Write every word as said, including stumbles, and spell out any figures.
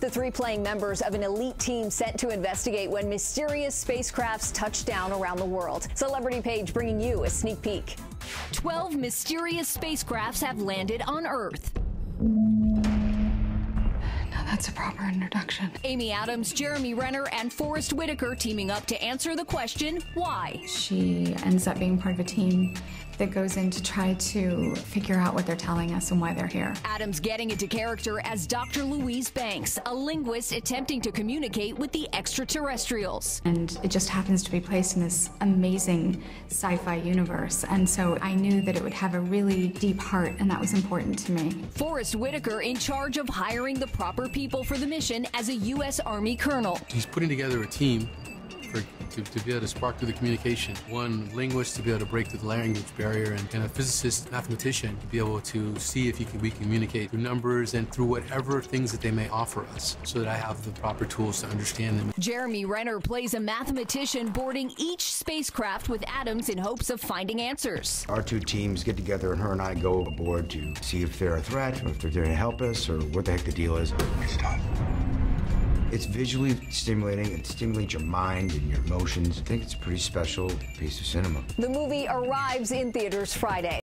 the three playing members of an elite team sent to investigate when mysterious spacecrafts touched down around the world. Celebrity Page bringing you a sneak peek. Twelve mysterious spacecrafts have landed on Earth. Now that's a proper introduction. Amy Adams, Jeremy Renner, and Forrest Whitaker teaming up to answer the question, why? She ends up being part of a team that goes in to try to figure out what they're telling us and why they're here. Adams getting into character as Doctor Louise Banks, a linguist attempting to communicate with the extraterrestrials. And it just happens to be placed in this amazing sci-fi universe. And so I knew that it would have a really deep heart, and that was important to me. Forrest Whitaker in charge of hiring the proper people for the mission as a U S Army colonel. He's putting together a team For, to, to be able to spark through the communication. One linguist to be able to break through the language barrier, and, and a physicist, mathematician to be able to see if he can, we can communicate through numbers and through whatever things that they may offer us, so that I have the proper tools to understand them. Jeremy Renner plays a mathematician boarding each spacecraft with Adams in hopes of finding answers. Our two teams get together, and her and I go aboard to see if they're a threat, or if they're there to help us, or what the heck the deal is. It's time. It's visually stimulating. It stimulates your mind and your emotions. I think it's a pretty special piece of cinema. The movie arrives in theaters Friday.